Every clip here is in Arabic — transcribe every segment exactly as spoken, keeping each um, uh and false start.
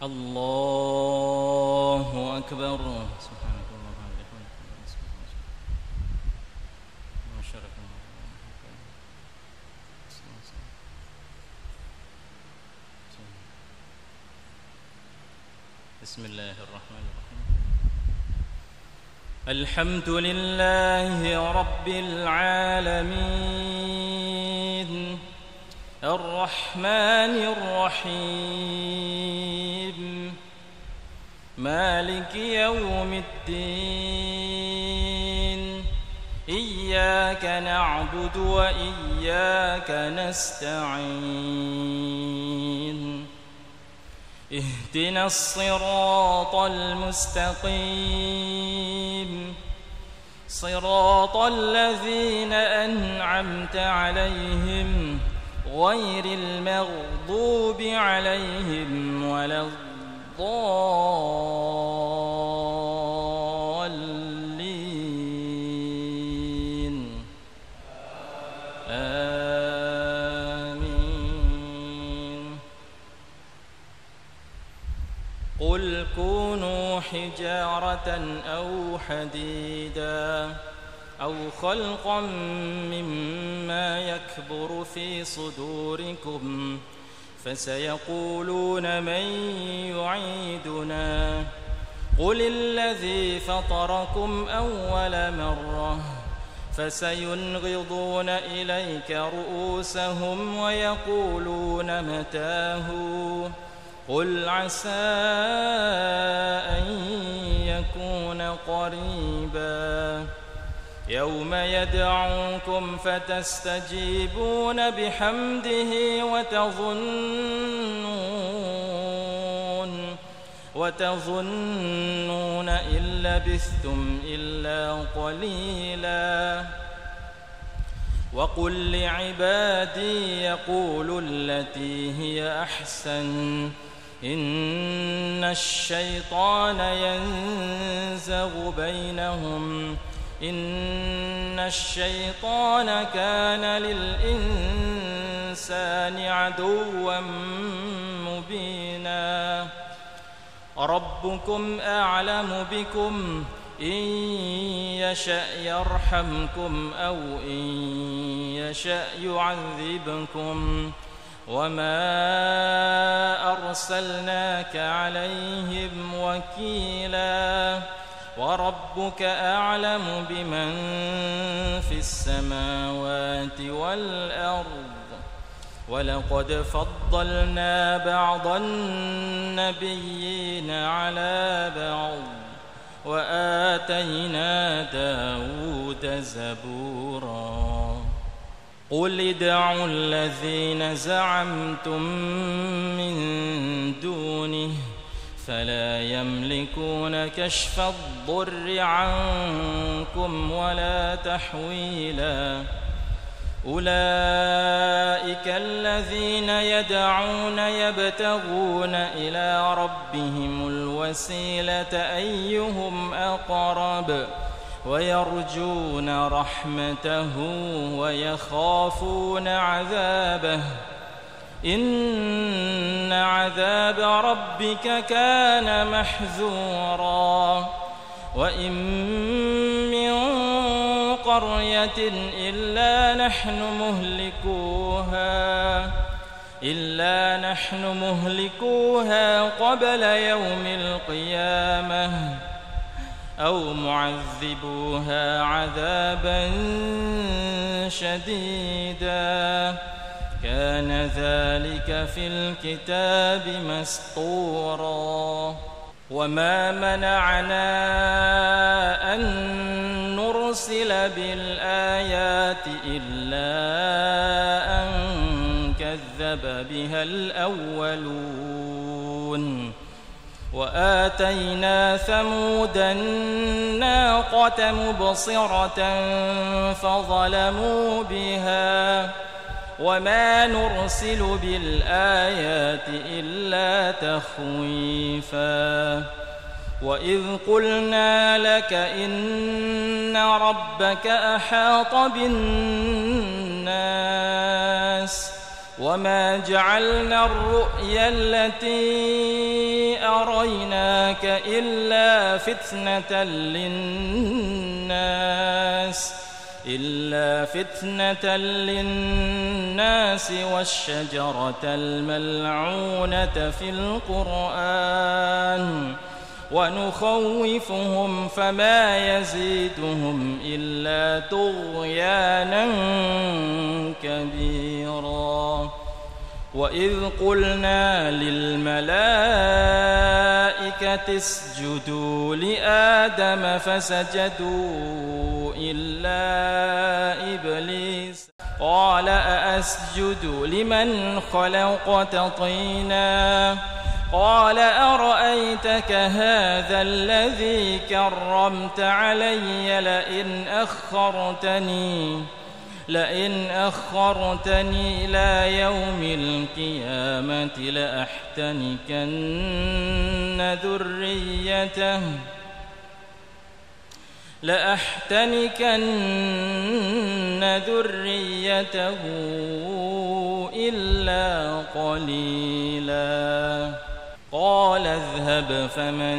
الله أكبر. سبحانك اللهم وبحمدك ما شرك بسم الله الرحمن الرحيم. الحمد لله رب العالمين الرحمن الرحيم مالك يوم الدين إياك نعبد وإياك نستعين اهدنا الصراط المستقيم صراط الذين أنعمت عليهم غير المغضوب عليهم ولا الضالين آمين. قل كونوا حجارة أو حديدا أو خلقا مما يكبر في صدوركم فسيقولون من يعيدنا قل الذي فطركم أول مرة فسينغضون إليك رؤوسهم ويقولون متاه قل عسى أن يكون قريبا يوم يدعوكم فتستجيبون بحمده وتظنون وتظنون إن لبثتم إلا قليلا. وقل لعبادي يقولوا التي هي أحسن إن الشيطان ينزغ بينهم إن الشيطان كان للإنسان عدوا مبينا. ربكم أعلم بكم إن يشأ يرحمكم أو إن يشأ يعذبكم وما أرسلناك عليهم وكيلا. وربك أعلم بمن في السماوات والأرض ولقد فضلنا بعض النبيين على بعض وآتينا داود زبورا. قل ادعوا الذين زعمتم من دونه فلا يملكون كشف الضر عنكم ولا تحويلا. أولئك الذين يدعون يبتغون إلى ربهم الوسيلة أيهم أقرب ويرجون رحمته ويخافون عذابه إن عذاب ربك كان محذورا. وإن من قرية إلا نحن مهلكوها إلا نحن مهلكوها قبل يوم القيامة أو معذبوها عذابا شديدا كان ذلك في الكتاب مسطورا. وما منعنا أن نرسل بالآيات إلا أن كذب بها الأولون. وآتينا ثمود الناقة مبصرة فظلموا بها وما نرسل بالآيات إلا تخويفا. وإذ قلنا لك إن ربك أحاط بالناس وما جعلنا الرؤيا التي أريناك إلا فتنة للناس إلا فتنة للناس والشجرة الملعونة في القرآن ونخوفهم فما يزيدهم إلا طغيانا كبيرا. وإذ قلنا للملائكة اسجدوا لآدم فسجدوا إلا إبليس قال أأسجد لمن خلقت طينا قال أرأيتك هذا الذي كرمت علي لئن أخرتني لئن أخرتني إلى يوم القيامة لأحتنكن ذريته لأحتنكن ذريته إلا قليلا. قال اذهب فمن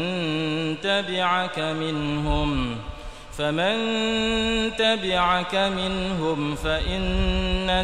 تبعك منهم فمن تبعك منهم فإن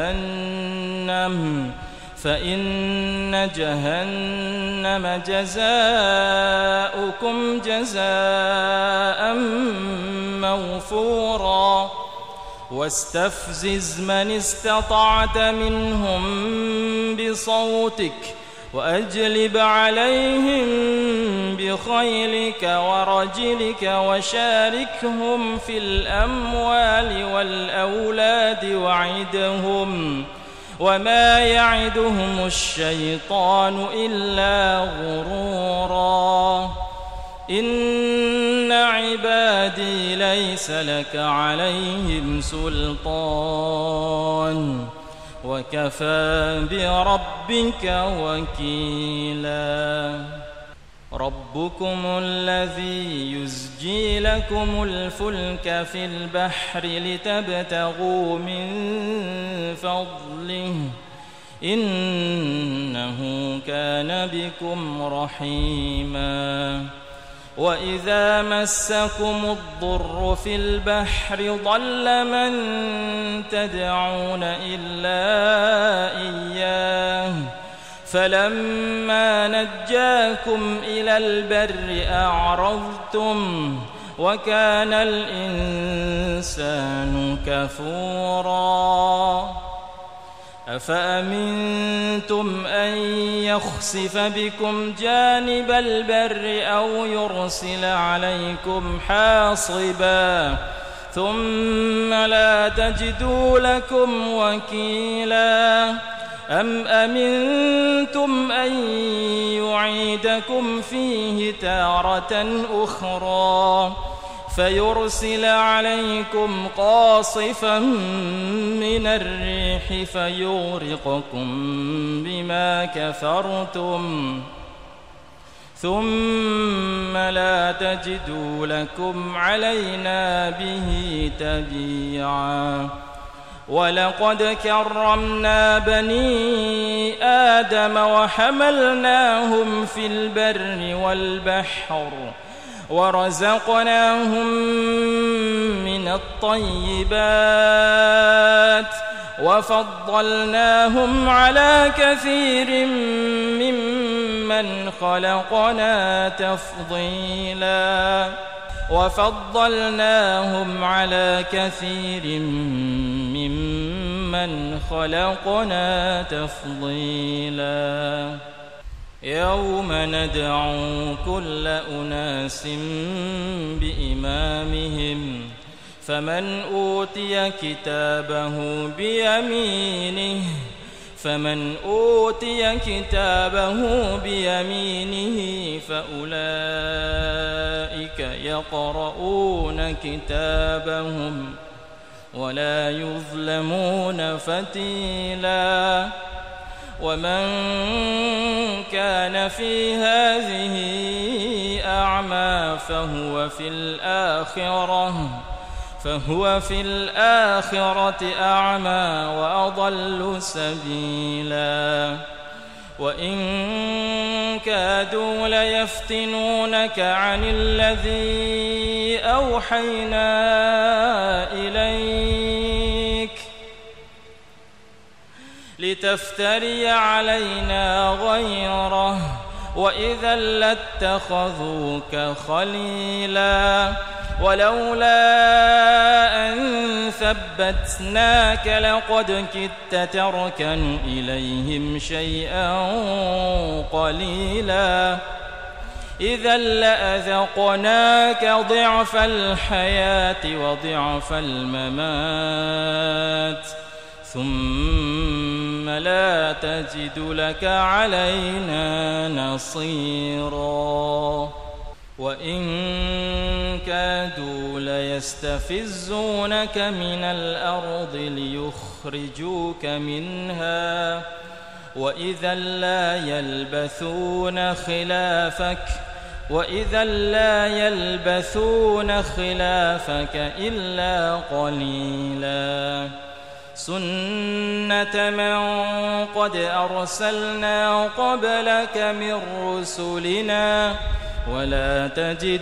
جهنم فإن جهنم جزاؤكم جزاء موفورا. واستفزز من استطعت منهم بصوتك وأجلب عليهم بخيلك ورجلك وشاركهم في الأموال والأولاد وعدهم وما يعدهم الشيطان إلا غرورا. إن عبادي ليس لك عليهم سلطان وكفى بربك وكيلا. ربكم الذي يزجي لكم الفلك في البحر لتبتغوا من فضله إنه كان بكم رحيما. وإذا مسكم الضر في البحر ضل من تدعون إلا إياه فلما نجاكم إلى البر أعرضتم وكان الإنسان كفورا. أفأمنتم أن يخسف بكم جانب البر أو يرسل عليكم حاصبا ثم لا تجدوا لكم وكيلا. أم أمنتم أن يعيدكم فيه تارة أخرى فيرسل عليكم قاصفا من الريح فيغرقكم بما كفرتم ثم لا تجدوا لكم علينا به تبيعا. ولقد كرمنا بني آدم وحملناهم في البر والبحر ورزقناهم من الطيبات وفضلناهم على كثير ممن خلقنا تفضيلا وفضلناهم على كثير ممن خلقنا تفضيلا. يوم ندعو كل أناس بإمامهم فمن أوتي كتابه بيمينه فمن أوتي كتابه بيمينه فأولئك يقرؤون كتابهم ولا يظلمون فتيلا. ومن كان في هذه أعمى فهو في الآخرة فهو في الآخرة أعمى وأضل سبيلا وإن كادوا ليفتنونك عن الذي أوحينا إليك لتفتري علينا غيره وإذا لاتخذوك خليلا ولولا أن ثبتناك لقد كدت تركن إليهم شيئا قليلا إذا لأذقناك ضعف الحياة وضعف الممات ثم لا تجد لك علينا نصيرا وإن كادوا ليستفزونك من الأرض ليخرجوك منها وإذا لا يلبثون خلافك وإذا لا يلبثون خلافك إلا قليلا سنة من قد أرسلنا قبلك من رسلنا ولا تجد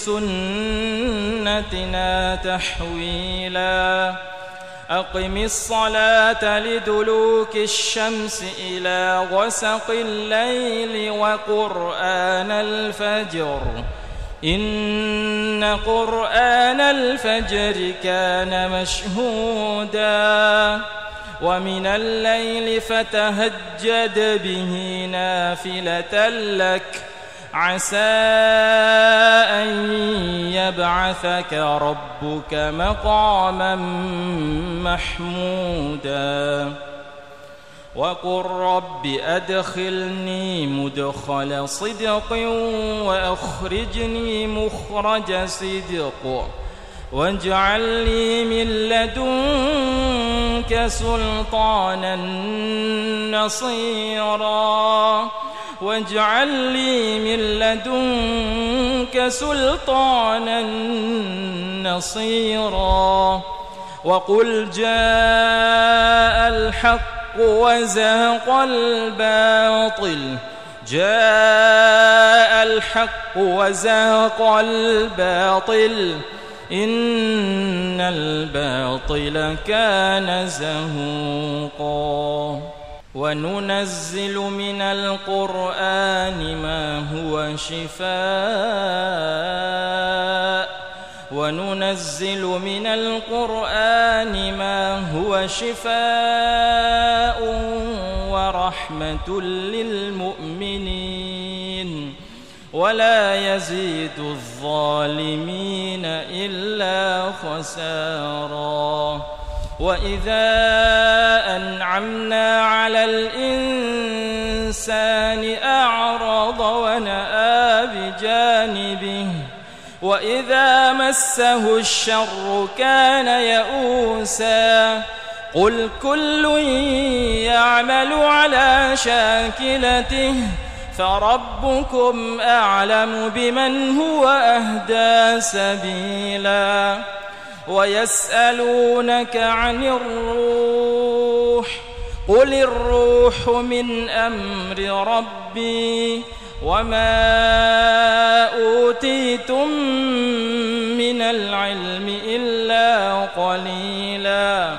لسنتنا تحويلا أقم الصلاة لدلوك الشمس إلى غسق الليل وقرآن الفجر إن قرآن الفجر كان مشهودا ومن الليل فتهجد به نافلة لك عسى أن يبعثك ربك مقاما محمودا وقل رب أدخلني مدخل صدق وأخرجني مخرج صدق واجعل لي من لدنك سلطانا نصيرا واجعل لي من لدنك سلطانا نصيرا وقل جاء الحق وزهق الباطل جاء الحق وزهق الباطل إن الباطل كان زهوقا وننزل من القرآن ما هو شفاء وننزل من القرآن ما هو شفاء ورحمة للمؤمنين ولا يزيد الظالمين إلا خسارا وإذا أنعمنا على الإنسان أعرض ونأى بجانبه وإذا مسه الشر كان يئوسا قل كل يعمل على شاكلته فربكم أعلم بمن هو أهدى سبيلا ويسألونك عن الروح قل الروح من أمر ربي وما أوتيتم من العلم إلا قليلا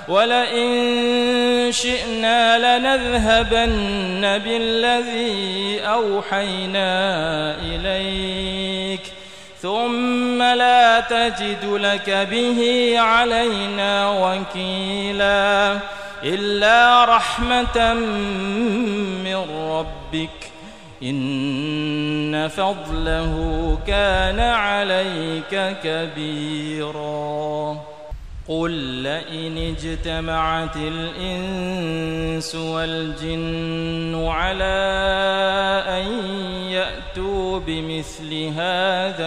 ولئن شئنا لنذهبن بالذي أوحينا إليك ثم لا تجد لك به علينا وكيلا إلا رحمة من ربك إن فضله كان عليك كبيرا قل لئن اجتمعت الإنس والجن على أن يأتوا بمثل هذا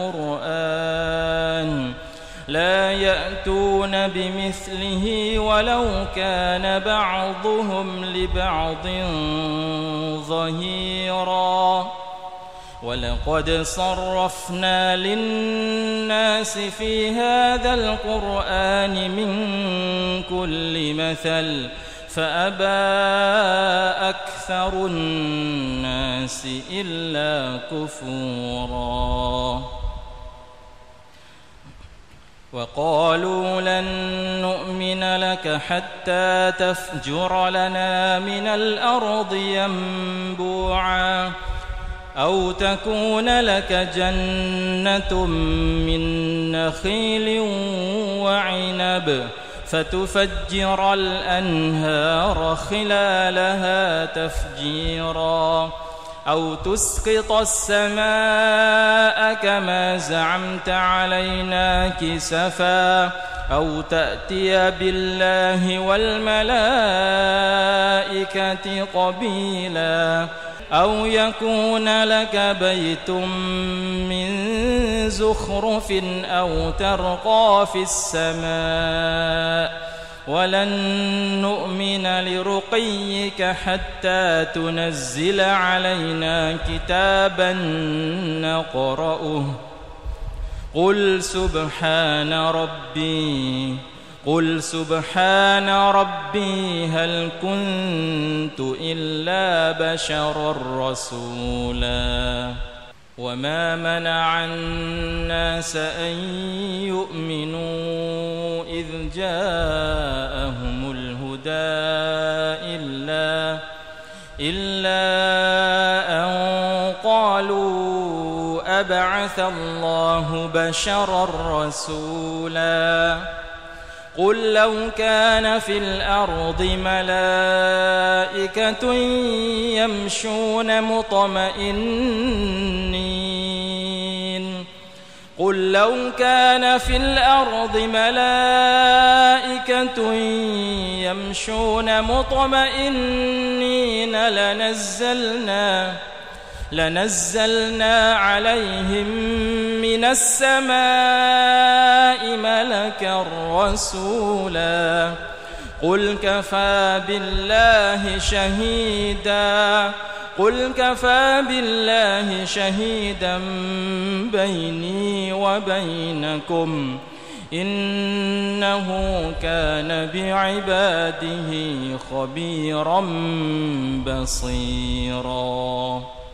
القرآن لا يأتون بمثله ولو كان بعضهم لبعض ظهيرا ولقد صرفنا للناس في هذا القرآن من كل مثل فأبى أكثر الناس إلا كفورا وقالوا لن نؤمن لك حتى تفجر لنا من الأرض ينبوعا أو تكون لك جنة من نخيل وعنب فتفجر الأنهار خلالها تفجيرا أو تسقط السماء كما زعمت علينا كسفا أو تأتي بالله والملائكة قبيلا أو يكون لك بيت من زخرف أو ترقى في السماء ولن نؤمن لرقيك حتى تنزل علينا كتابا نقرأه قل سبحان ربي قل سبحان ربي هل كنت إلا بشرا رسولا وما منع الناس أن يؤمنوا إذ جاءهم الهدى إلا إلا أن قالوا أبعث الله بشرا رسولا قل لو كان في الأرض ملائكة يمشون مطمئنين قل لو كان في الأرض ملائكة يمشون مطمئنين لنزلنا لنزلنا عليهم من السماء ملكا رسولا قل كفى بالله شهيدا قل كفى بالله شهيدا بيني وبينكم إنه كان بعباده خبيرا بصيرا.